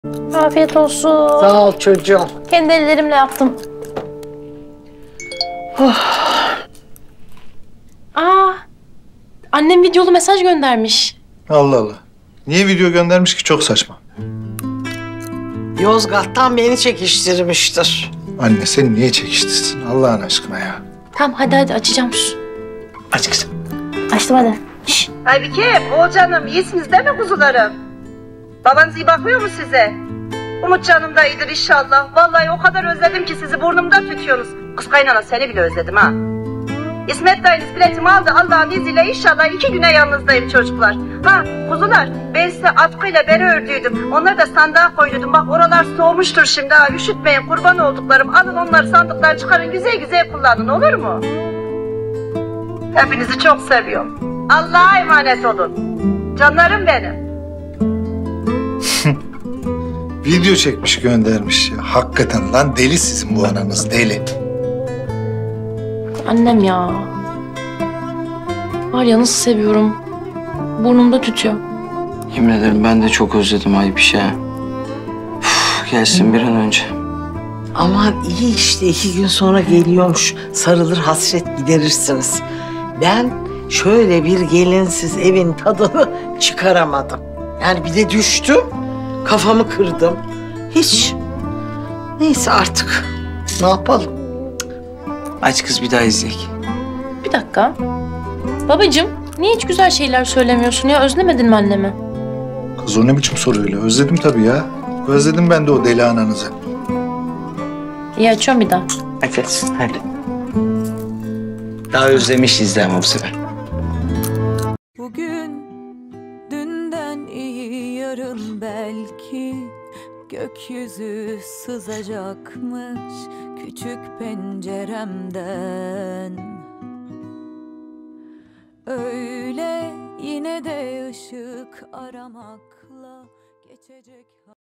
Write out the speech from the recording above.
Afiyet olsun. Sağ ol çocuğum. Kendi ellerimle yaptım. Aa, annem videolu mesaj göndermiş. Allah Allah. Niye video göndermiş ki? Çok saçma. Yozgat'tan beni çekiştirmiştir. Anne seni niye çekiştirsin Allah'ın aşkına ya? Tamam hadi açacağım. Şş. Aç kızım. Açtım hadi. Şş. Aybike, Oğulcanım iyisiniz değil mi kuzularım? Babanız iyi bakıyor mu size? Umut canım da iyidir inşallah. Vallahi o kadar özledim ki sizi burnumda tütüyorsunuz. Kız kaynana seni bile özledim ha. İsmet dayınız biletimi aldı Allah'ın izniyle inşallah 2 güne yanınızdayım çocuklar. Ha kuzular ben size atkıyla bere ördüydüm. Onları da sandığa koydum. Bak oralar soğumuştur şimdi ha. Üşütmeyin kurban olduklarım. Alın onları sandıktan çıkarın güzel güzel kullanın olur mu? Hepinizi çok seviyorum. Allah'a emanet olun. Canlarım benim. Video çekmiş göndermiş ya. Hakikaten lan deli sizin bu ananız deli. Annem ya. Var ya nasıl seviyorum. Burnumda tütüyor. Yemin ederim ben de çok özledim Aybişe. Gelsin bir an önce. Aman iyi işte 2 gün sonra geliyormuş. Sarılır hasret giderirsiniz. Ben şöyle bir gelinsiz evin tadını çıkaramadım. Yani bir de düştüm. Kafamı kırdım. Hiç. Neyse artık. Ne yapalım? Aç kız bir daha izleyek. Bir dakika. Babacığım niye hiç güzel şeyler söylemiyorsun ya? Özlemedin mi annemi? Kız o ne biçim soru öyle? Özledim tabii ya. Özledim ben de o deli ananızı. İyi açıyorum bir daha. Hadi hadi. Daha özlemişiz de ama bu sefer. Bugün dünden iyi yarın belki gökyüzü sızacakmış küçük penceremden. Öyle yine de ışık aramakla geçecek.